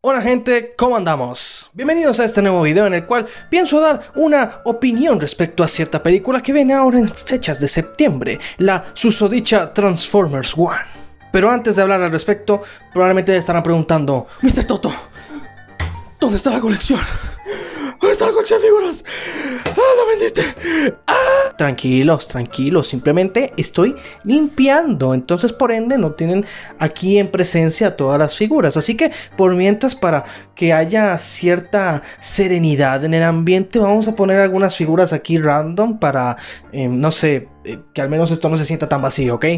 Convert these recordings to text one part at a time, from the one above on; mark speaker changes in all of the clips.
Speaker 1: Hola gente, ¿cómo andamos? Bienvenidos a este nuevo video en el cual pienso dar una opinión respecto a cierta película que viene ahora en fechas de septiembre, la susodicha Transformers One. Pero antes de hablar al respecto, probablemente estarán preguntando: Mr. Toto, ¿dónde está la colección? ¿Dónde está la colección de figuras? ¡Ah, la vendiste! ¡Ah! Tranquilos, simplemente estoy limpiando. Entonces, por ende, no tienen aquí en presencia todas las figuras. Así que, por mientras, para que haya cierta serenidad en el ambiente, vamos a poner algunas figuras aquí random para, no sé, que al menos esto no se sienta tan vacío, ¿ok?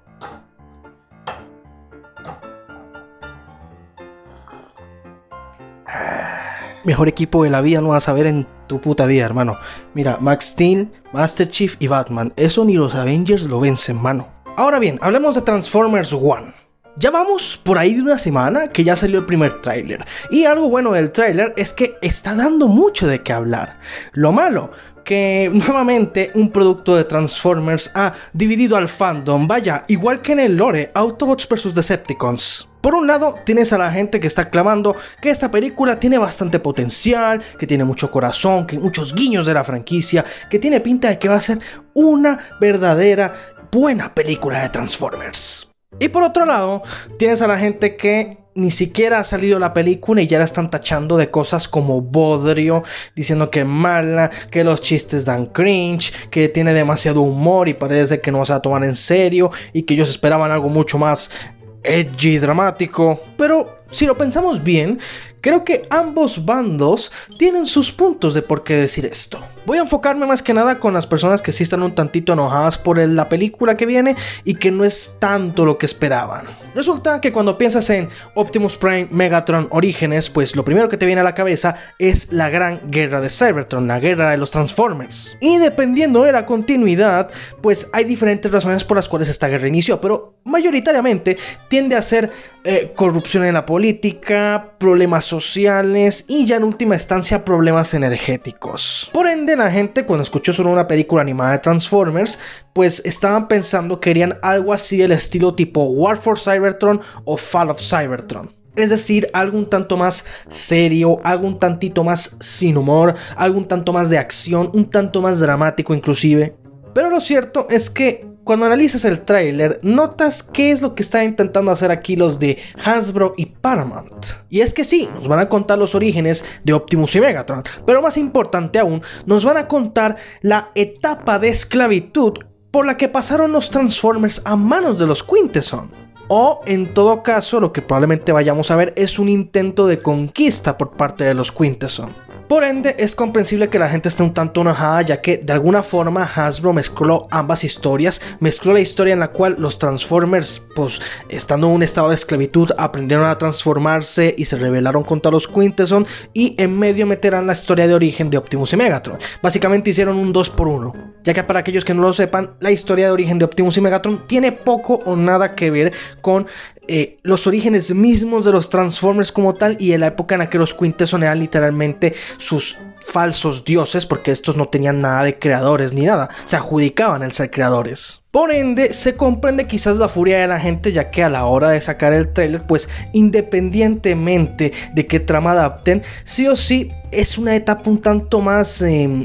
Speaker 1: Mejor equipo de la vida no vas a ver en tu puta vida, hermano. Mira, Max Steel, Master Chief y Batman. Eso ni los Avengers lo vencen, mano. Ahora bien, hablemos de Transformers One. Ya vamos por ahí de una semana que ya salió el primer tráiler. Y algo bueno del tráiler es que está dando mucho de qué hablar. Lo malo, que nuevamente un producto de Transformers ha dividido al fandom. Vaya, igual que en el lore, Autobots vs Decepticons. Por un lado, tienes a la gente que está clamando que esta película tiene bastante potencial, que tiene mucho corazón, que muchos guiños de la franquicia, que tiene pinta de que va a ser una verdadera buena película de Transformers. Y por otro lado, tienes a la gente que ni siquiera ha salido la película y ya la están tachando de cosas como bodrio, diciendo que es mala, que los chistes dan cringe, que tiene demasiado humor y parece que no se va a tomar en serio y que ellos esperaban algo mucho más edgy, dramático. Pero si lo pensamos bien, creo que ambos bandos tienen sus puntos de por qué decir esto. Voy a enfocarme más que nada con las personas que sí están un tantito enojadas por la película que viene y que no es tanto lo que esperaban. Resulta que cuando piensas en Optimus Prime, Megatron, Orígenes, pues lo primero que te viene a la cabeza es la gran guerra de Cybertron, la guerra de los Transformers. Y dependiendo de la continuidad, pues hay diferentes razones por las cuales esta guerra inició, pero mayoritariamente tiende a ser corrupción en la política, problemas sociales y ya en última instancia problemas energéticos. Por ende, la gente cuando escuchó sobre una película animada de Transformers, pues estaban pensando que querían algo así del estilo tipo War for Cybertron o Fall of Cybertron. Es decir, algo un tanto más serio, algo un tantito más sin humor, algo un tanto más de acción, un tanto más dramático inclusive. Pero lo cierto es que cuando analizas el tráiler, notas qué es lo que están intentando hacer aquí los de Hasbro y Paramount. Y es que sí, nos van a contar los orígenes de Optimus y Megatron, pero más importante aún, nos van a contar la etapa de esclavitud por la que pasaron los Transformers a manos de los Quintesson. O en todo caso, lo que probablemente vayamos a ver es un intento de conquista por parte de los Quintesson. Por ende, es comprensible que la gente esté un tanto enojada, ya que de alguna forma Hasbro mezcló ambas historias. Mezcló la historia en la cual los Transformers, pues estando en un estado de esclavitud, aprendieron a transformarse y se rebelaron contra los Quintesson, y en medio meterán la historia de origen de Optimus y Megatron. Básicamente hicieron un 2x1, ya que para aquellos que no lo sepan, la historia de origen de Optimus y Megatron tiene poco o nada que ver con los orígenes mismos de los Transformers como tal, y en la época en la que los Quintesson eran literalmente sus falsos dioses, porque estos no tenían nada de creadores ni nada, se adjudicaban el ser creadores. Por ende, se comprende quizás la furia de la gente, ya que a la hora de sacar el tráiler, pues independientemente de qué trama adapten, sí o sí es una etapa un tanto más,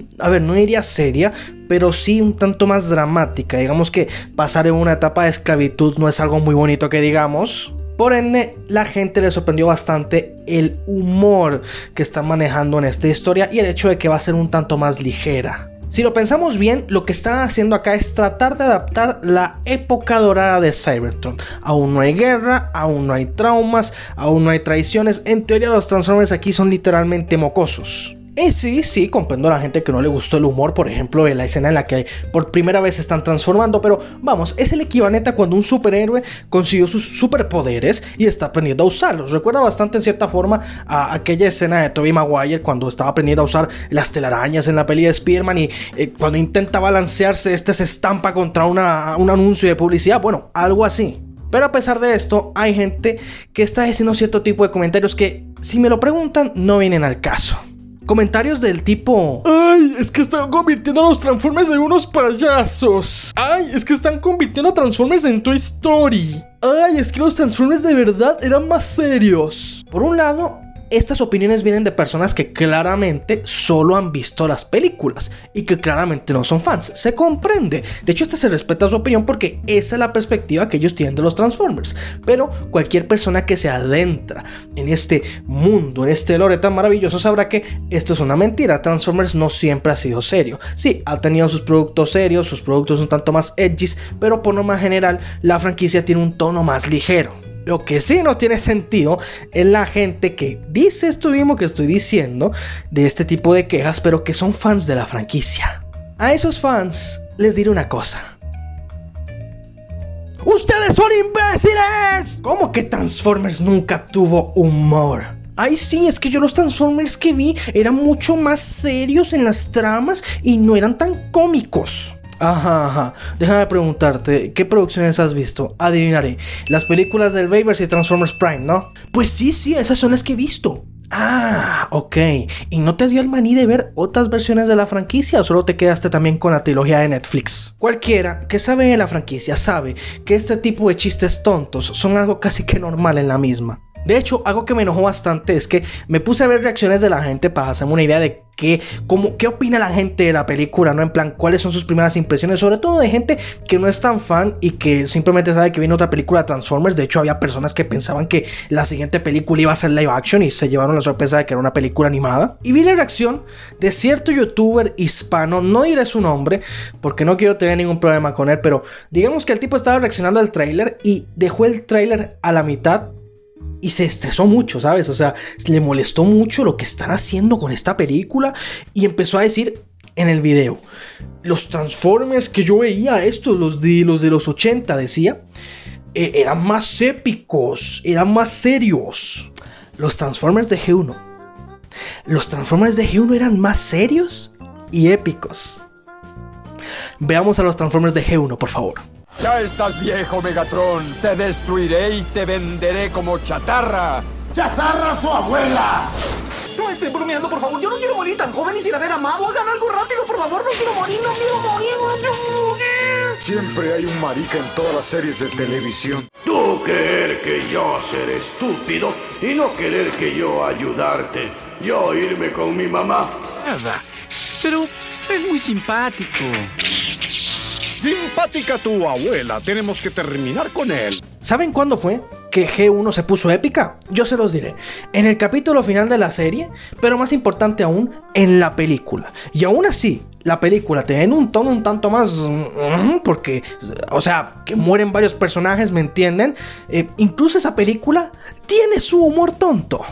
Speaker 1: no diría seria, pero sí un tanto más dramática. Digamos que pasar en una etapa de esclavitud no es algo muy bonito que digamos. Por ende, la gente le sorprendió bastante el humor que están manejando en esta historia y el hecho de que va a ser un tanto más ligera. Si lo pensamos bien, lo que están haciendo acá es tratar de adaptar la época dorada de Cybertron. Aún no hay guerra, aún no hay traumas, aún no hay traiciones. En teoría los Transformers aquí son literalmente mocosos. Y sí, comprendo a la gente que no le gustó el humor, por ejemplo, de la escena en la que por primera vez se están transformando, pero vamos, es el equivalente a cuando un superhéroe consiguió sus superpoderes y está aprendiendo a usarlos. Recuerda bastante en cierta forma a aquella escena de Tobey Maguire cuando estaba aprendiendo a usar las telarañas en la peli de Spider-Man y cuando intenta balancearse, se estampa contra un anuncio de publicidad, bueno, algo así. Pero a pesar de esto, hay gente que está diciendo cierto tipo de comentarios que, si me lo preguntan, no vienen al caso. Comentarios del tipo: ¡ay, es que están convirtiendo a los Transformers en unos payasos! ¡Ay, es que están convirtiendo a Transformers en Toy Story! ¡Ay, es que los Transformers de verdad eran más serios! Por un lado, estas opiniones vienen de personas que claramente solo han visto las películas y que claramente no son fans. Se comprende. De hecho, se respeta su opinión porque esa es la perspectiva que ellos tienen de los Transformers. Pero cualquier persona que se adentra en este mundo, en este lore tan maravilloso, sabrá que esto es una mentira. Transformers no siempre ha sido serio. Sí, ha tenido sus productos serios, sus productos un tanto más edgys, pero por norma general la franquicia tiene un tono más ligero. Lo que sí no tiene sentido es la gente que dice esto mismo que estoy diciendo, de este tipo de quejas, pero que son fans de la franquicia. A esos fans les diré una cosa: ¡ustedes son imbéciles! ¿Cómo que Transformers nunca tuvo humor? Ay, sí, es que yo los Transformers que vi eran mucho más serios en las tramas y no eran tan cómicos. Ajá. Déjame preguntarte, ¿qué producciones has visto? Adivinaré. Las películas del Bayverse y Transformers Prime, ¿no? Pues sí, esas son las que he visto. Ah, ok. ¿Y no te dio el maní de ver otras versiones de la franquicia o solo te quedaste también con la trilogía de Netflix? Cualquiera que sabe de la franquicia sabe que este tipo de chistes tontos son algo casi que normal en la misma. De hecho, algo que me enojó bastante es que me puse a ver reacciones de la gente para hacerme una idea de qué opina la gente de la película, ¿no? En plan, cuáles son sus primeras impresiones, sobre todo de gente que no es tan fan y que simplemente sabe que viene otra película de Transformers. De hecho, había personas que pensaban que la siguiente película iba a ser live action y se llevaron la sorpresa de que era una película animada. Y vi la reacción de cierto youtuber hispano, no diré su nombre porque no quiero tener ningún problema con él, pero digamos que el tipo estaba reaccionando al tráiler y dejó el tráiler a la mitad y se estresó mucho, ¿sabes? O sea, le molestó mucho lo que están haciendo con esta película y empezó a decir en el video: los Transformers que yo veía, estos, los de los 80, decía, eran más épicos, eran más serios. Los Transformers de G1. Los Transformers de G1 eran más serios y épicos. Veamos a los Transformers de G1, por favor.
Speaker 2: Ya estás viejo, Megatron. Te destruiré y te venderé como chatarra.
Speaker 3: ¡Chatarra tu abuela!
Speaker 4: No estén bromeando, por favor. Yo no quiero morir tan joven y sin haber amado. Hagan algo rápido, por favor. No quiero morir.
Speaker 2: Siempre hay un marica en todas las series de televisión.
Speaker 3: Tú creer que yo ser estúpido y no querer que yo ayudarte. Yo irme con mi mamá.
Speaker 5: Nada, pero es muy simpático.
Speaker 2: Simpática tu abuela. Tenemos que terminar con él.
Speaker 1: ¿Saben cuándo fue que G1 se puso épica? Yo se los diré. En el capítulo final de la serie, pero más importante aún, en la película. Y aún así, la película tiene un tono un tanto más... porque, o sea, que mueren varios personajes, ¿me entienden? Incluso esa película tiene su humor tonto.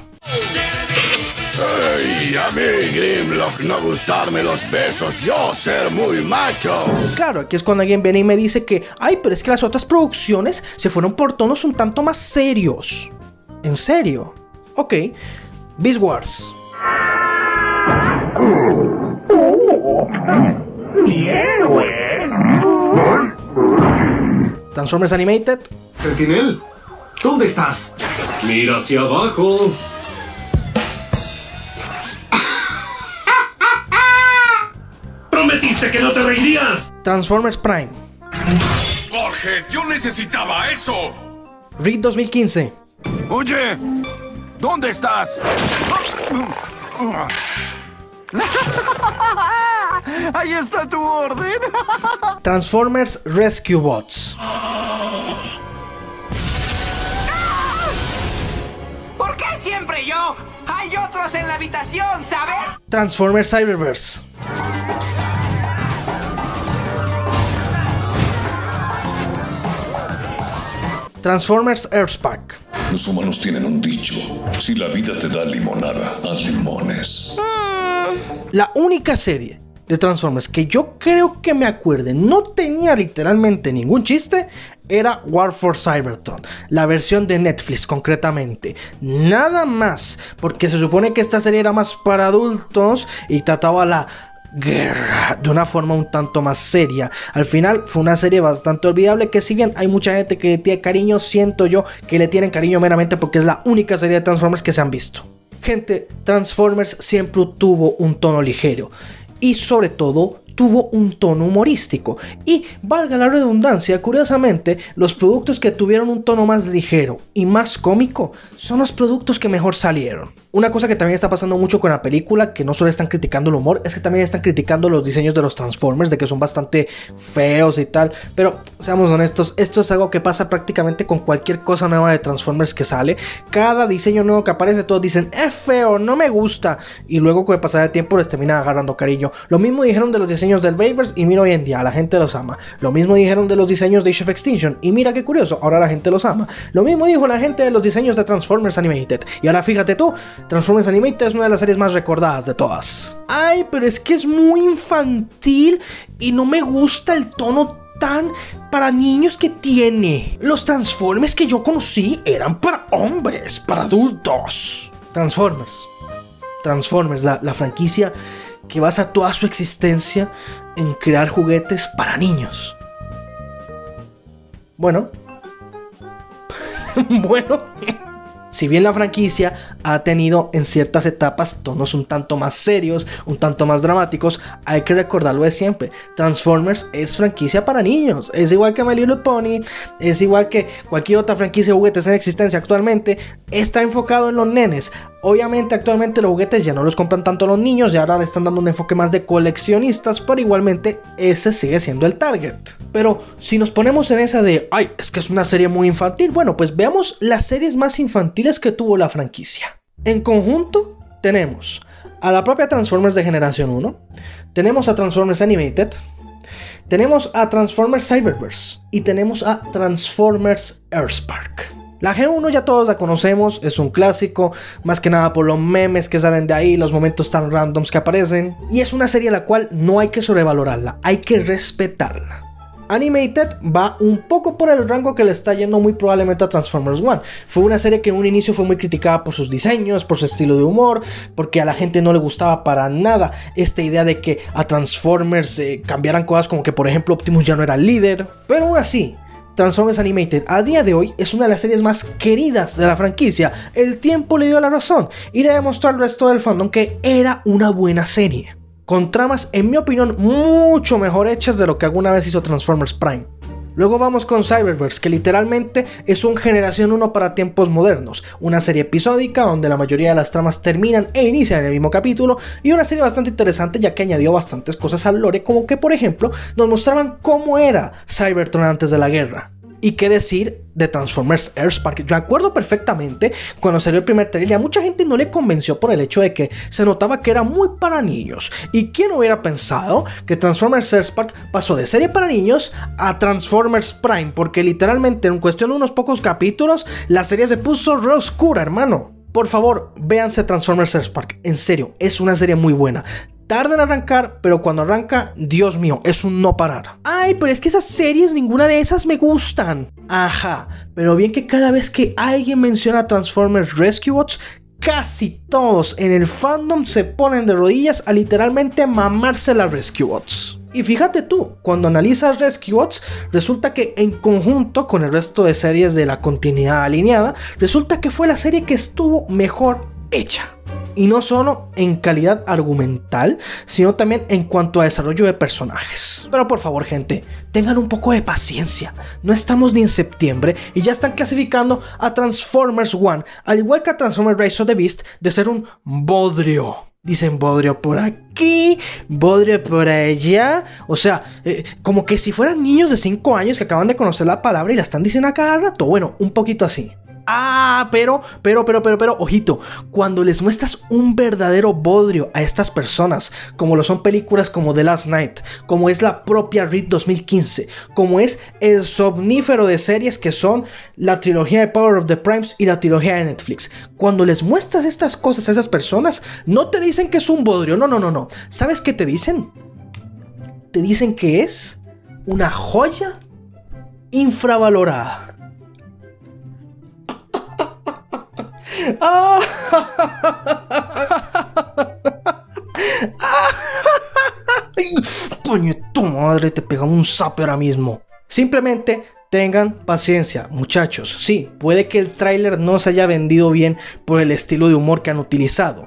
Speaker 3: Ay, a mí, Grimlock, no gustarme los besos, yo ser muy macho.
Speaker 1: Claro, aquí es cuando alguien viene y me dice que, ay, pero es que las otras producciones se fueron por tonos un tanto más serios. ¿En serio? Ok, Beast Wars.
Speaker 6: ¡Mi héroe!
Speaker 1: Transformers Animated.
Speaker 7: Sentinel, ¿dónde estás?
Speaker 6: Mira hacia abajo. ¡Prometiste que no te reirías!
Speaker 1: Transformers Prime.
Speaker 8: Jorge, yo necesitaba eso.
Speaker 1: Reed 2015.
Speaker 2: Oye, ¿dónde estás?
Speaker 4: Ahí está tu orden.
Speaker 1: Transformers Rescue Bots.
Speaker 4: ¿Por qué siempre yo? Hay otros en la habitación, ¿sabes?
Speaker 1: Transformers Cyberverse. Transformers Earthspark.
Speaker 9: Los humanos tienen un dicho: si la vida te da limonada, haz limones.
Speaker 1: La única serie de Transformers que yo creo que me acuerde no tenía literalmente ningún chiste era War for Cybertron, la versión de Netflix concretamente. Nada más, porque se supone que esta serie era más para adultos y trataba la guerra de una forma un tanto más seria. Al final fue una serie bastante olvidable, que si bien hay mucha gente que le tiene cariño, siento yo que le tienen cariño meramente porque es la única serie de Transformers que se han visto. Gente, Transformers siempre tuvo un tono ligero y sobre todo tuvo un tono humorístico. Y, valga la redundancia, curiosamente, los productos que tuvieron un tono más ligero y más cómico son los productos que mejor salieron. Una cosa que también está pasando mucho con la película, que no solo están criticando el humor, es que también están criticando los diseños de los Transformers, de que son bastante feos y tal. Pero, seamos honestos, esto es algo que pasa prácticamente con cualquier cosa nueva de Transformers que sale. Cada diseño nuevo que aparece, todos dicen, es feo, no me gusta. Y luego con el pasar de tiempo les termina agarrando cariño. Lo mismo dijeron de los diseños del Bayverse y mira hoy en día, la gente los ama. Lo mismo dijeron de los diseños de Age of Extinction y mira qué curioso, ahora la gente los ama. Lo mismo dijo la gente de los diseños de Transformers Animated. Y ahora fíjate tú, Transformers Animated es una de las series más recordadas de todas. Ay, pero es que es muy infantil y no me gusta el tono tan para niños que tiene. Los Transformers que yo conocí eran para hombres, para adultos. Transformers, la franquicia que basa toda su existencia en crear juguetes para niños. Bueno. Si bien la franquicia ha tenido en ciertas etapas tonos un tanto más serios, un tanto más dramáticos, hay que recordarlo de siempre. Transformers es franquicia para niños. Es igual que My Little Pony, es igual que cualquier otra franquicia de juguetes en existencia actualmente. Está enfocado en los nenes. Obviamente actualmente los juguetes ya no los compran tanto los niños y ahora le están dando un enfoque más de coleccionistas, pero igualmente ese sigue siendo el target. Pero si nos ponemos en esa de, ay, es que es una serie muy infantil, bueno, pues veamos las series más infantiles que tuvo la franquicia. En conjunto tenemos a la propia Transformers de generación 1, tenemos a Transformers Animated, tenemos a Transformers Cyberverse y tenemos a Transformers Earthspark. La G1 ya todos la conocemos, es un clásico, más que nada por los memes que salen de ahí, los momentos tan randoms que aparecen. Y es una serie a la cual no hay que sobrevalorarla, hay que respetarla. Animated va un poco por el rango que le está yendo muy probablemente a Transformers One. Fue una serie que en un inicio fue muy criticada por sus diseños, por su estilo de humor, porque a la gente no le gustaba para nada esta idea de que a Transformers cambiaran cosas como que por ejemplo Optimus ya no era el líder. Pero aún así, Transformers Animated a día de hoy es una de las series más queridas de la franquicia. El tiempo le dio la razón y le demostró al resto del fandom que era una buena serie, con tramas en mi opinión mucho mejor hechas de lo que alguna vez hizo Transformers Prime. Luego vamos con Cyberverse, que literalmente es un generación 1 para tiempos modernos, una serie episódica donde la mayoría de las tramas terminan e inician en el mismo capítulo, y una serie bastante interesante ya que añadió bastantes cosas al lore, como que por ejemplo nos mostraban cómo era Cybertron antes de la guerra. Y qué decir de Transformers Earthspark. Yo acuerdo perfectamente cuando salió el primer trailer, a mucha gente no le convenció por el hecho de que se notaba que era muy para niños. ¿Y quién hubiera pensado que Transformers Earthspark pasó de serie para niños a Transformers Prime? Porque literalmente en cuestión de unos pocos capítulos la serie se puso re oscura, hermano. Por favor, véanse Transformers Earthspark. En serio, es una serie muy buena. Tarda en arrancar, pero cuando arranca, Dios mío, es un no parar. Ay, pero es que esas series, ninguna de esas me gustan. Ajá, pero bien que cada vez que alguien menciona Transformers Rescue Bots, casi todos en el fandom se ponen de rodillas a literalmente mamarse las Rescue Bots. Y fíjate tú, cuando analizas Rescue Bots, resulta que en conjunto con el resto de series de la continuidad alineada, resulta que fue la serie que estuvo mejor hecha. Y no solo en calidad argumental, sino también en cuanto a desarrollo de personajes. Pero por favor, gente, tengan un poco de paciencia. No estamos ni en septiembre y ya están clasificando a Transformers One, al igual que a Transformers Rise of the Beast, de ser un bodrio. Dicen bodrio por aquí, bodrio por allá. O sea, como que si fueran niños de 5 años que acaban de conocer la palabra y la están diciendo a cada rato. Bueno, un poquito así. Ah, pero, ojito, cuando les muestras un verdadero bodrio a estas personas, como lo son películas como The Last Night, como es la propia Red 2015, como es el somnífero de series que son la trilogía de Power of the Primes y la trilogía de Netflix, cuando les muestras estas cosas a esas personas, no te dicen que es un bodrio, no. ¿Sabes qué te dicen? Te dicen que es una joya infravalorada. Coño, tu madre, te pegamos un zape ahora mismo. Simplemente tengan paciencia, muchachos. Sí, puede que el tráiler no se haya vendido bien por el estilo de humor que han utilizado.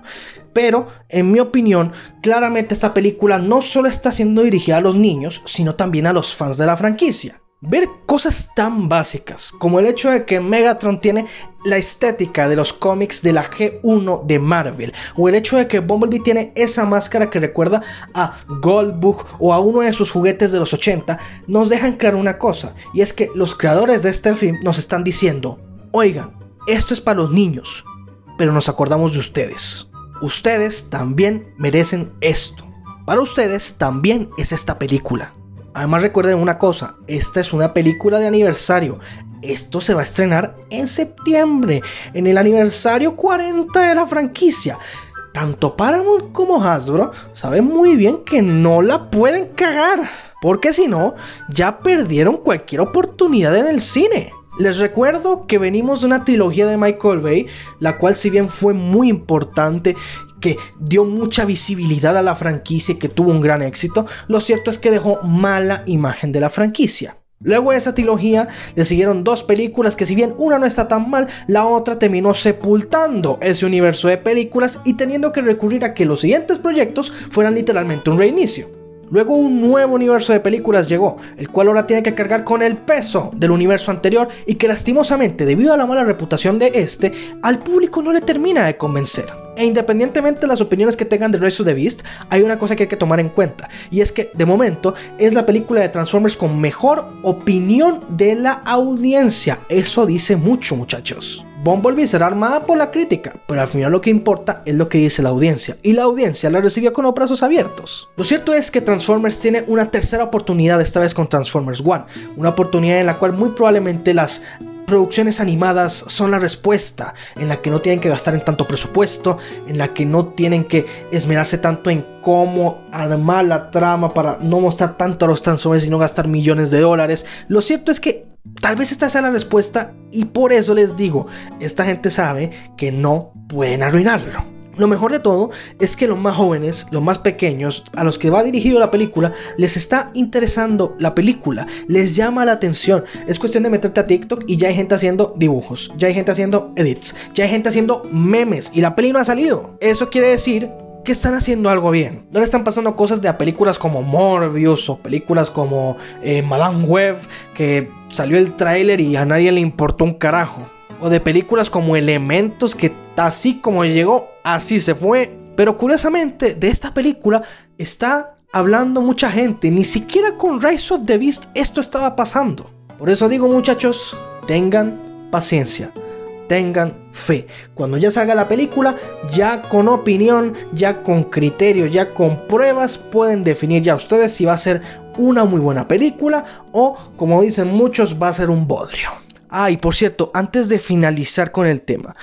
Speaker 1: Pero, en mi opinión, claramente esta película no solo está siendo dirigida a los niños, sino también a los fans de la franquicia. Ver cosas tan básicas como el hecho de que Megatron tiene la estética de los cómics de la G1 de Marvel, o el hecho de que Bumblebee tiene esa máscara que recuerda a Goldbug o a uno de sus juguetes de los 80, nos dejan claro una cosa, y es que los creadores de este film nos están diciendo: oigan, esto es para los niños, pero nos acordamos de ustedes. Ustedes también merecen esto. Para ustedes también es esta película. Además, recuerden una cosa, esta es una película de aniversario. Esto se va a estrenar en septiembre, en el aniversario 40 de la franquicia. Tanto Paramount como Hasbro saben muy bien que no la pueden cagar, porque si no, ya perdieron cualquier oportunidad en el cine. Les recuerdo que venimos de una trilogía de Michael Bay, la cual, si bien fue muy importante, que dio mucha visibilidad a la franquicia y que tuvo un gran éxito, lo cierto es que dejó mala imagen de la franquicia. Luego de esa trilogía le siguieron dos películas que, si bien una no está tan mal, la otra terminó sepultando ese universo de películas y teniendo que recurrir a que los siguientes proyectos fueran literalmente un reinicio. Luego un nuevo universo de películas llegó, el cual ahora tiene que cargar con el peso del universo anterior y que, lastimosamente, debido a la mala reputación de este, al público no le termina de convencer. E independientemente de las opiniones que tengan de Rise of the Beast, hay una cosa que hay que tomar en cuenta, y es que de momento es la película de Transformers con mejor opinión de la audiencia. Eso dice mucho, muchachos. Bumblebee será armada por la crítica, pero al final lo que importa es lo que dice la audiencia, y la audiencia la recibió con los brazos abiertos. Lo cierto es que Transformers tiene una tercera oportunidad, esta vez con Transformers One, una oportunidad en la cual muy probablemente las producciones animadas son la respuesta, en la que no tienen que gastar en tanto presupuesto, en la que no tienen que esmerarse tanto en cómo armar la trama para no mostrar tanto a los Transformers y no gastar millones de dólares. Lo cierto es que tal vez esta sea la respuesta, y por eso les digo, esta gente sabe que no pueden arruinarlo. Lo mejor de todo es que los más jóvenes, los más pequeños, a los que va dirigido la película, les está interesando la película, les llama la atención. Es cuestión de meterte a TikTok y ya hay gente haciendo dibujos, ya hay gente haciendo edits, ya hay gente haciendo memes, y la peli no ha salido. Eso quiere decir que están haciendo algo bien. No le están pasando cosas de a películas como Morbius o películas como Madame Web, que salió el tráiler y a nadie le importó un carajo. O de películas como Elementos, que así como llegó, así se fue. Pero curiosamente, de esta película está hablando mucha gente. Ni siquiera con Rise of the Beast esto estaba pasando. Por eso digo, muchachos, tengan paciencia, tengan fe. Cuando ya salga la película, ya con opinión, ya con criterio, ya con pruebas, pueden definir ya ustedes si va a ser una muy buena película o, como dicen muchos, va a ser un bodrio. Ah, y por cierto, antes de finalizar con el tema,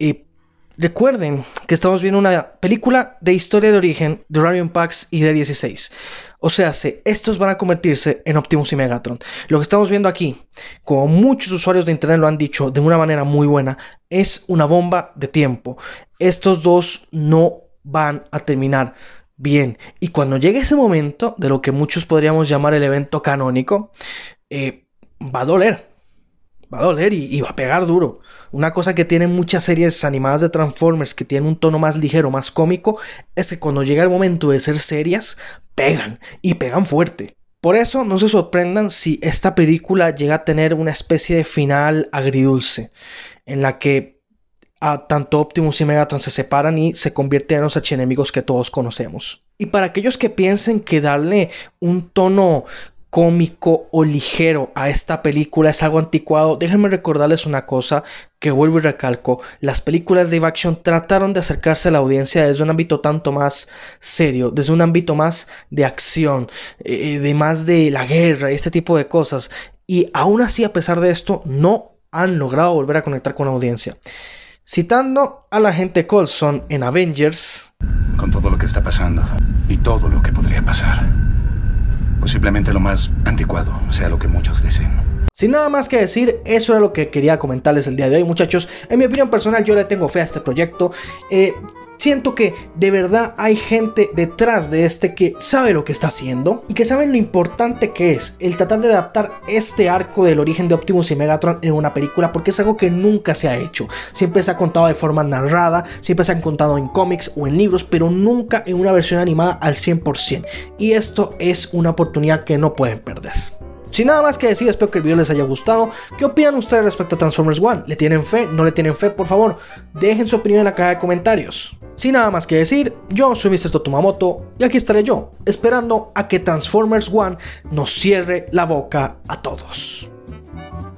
Speaker 1: recuerden que estamos viendo una película de historia de origen de Rarion Pax y de 16. O sea, estos van a convertirse en Optimus y Megatron. Lo que estamos viendo aquí, como muchos usuarios de internet lo han dicho de una manera muy buena, es una bomba de tiempo. Estos dos no van a terminar bien. Y cuando llegue ese momento, de lo que muchos podríamos llamar el evento canónico, va a doler. Va a doler y va a pegar duro. Una cosa que tienen muchas series animadas de Transformers, que tienen un tono más ligero, más cómico, es que cuando llega el momento de ser serias, pegan, y pegan fuerte. Por eso no se sorprendan si esta película llega a tener una especie de final agridulce, en la que tanto Optimus y Megatron se separan y se convierten en los archienemigos que todos conocemos. Y para aquellos que piensen que darle un tono cómico o ligero a esta película es algo anticuado, déjenme recordarles una cosa que vuelvo y recalco: las películas de live action trataron de acercarse a la audiencia desde un ámbito tanto más serio, desde un ámbito más de acción, de más de la guerra y este tipo de cosas, y aún así, a pesar de esto, no han logrado volver a conectar con la audiencia. Citando a la agente Coulson en Avengers:
Speaker 10: con todo lo que está pasando y todo lo que podría pasar, posiblemente lo más anticuado sea lo que muchos dicen.
Speaker 1: Sin nada más que decir, eso era lo que quería comentarles el día de hoy, muchachos. En mi opinión personal, yo le tengo fe a este proyecto. Siento que de verdad hay gente detrás de este que sabe lo que está haciendo y que saben lo importante que es el tratar de adaptar este arco del origen de Optimus y Megatron en una película, porque es algo que nunca se ha hecho. Siempre se ha contado de forma narrada, siempre se han contado en cómics o en libros, pero nunca en una versión animada al 100%. Y esto es una oportunidad que no pueden perder. Sin nada más que decir, espero que el video les haya gustado. ¿Qué opinan ustedes respecto a Transformers One? ¿Le tienen fe? ¿No le tienen fe? Por favor, dejen su opinión en la caja de comentarios. Sin nada más que decir, yo soy Mr. Totumamoto y aquí estaré yo, esperando a que Transformers One nos cierre la boca a todos.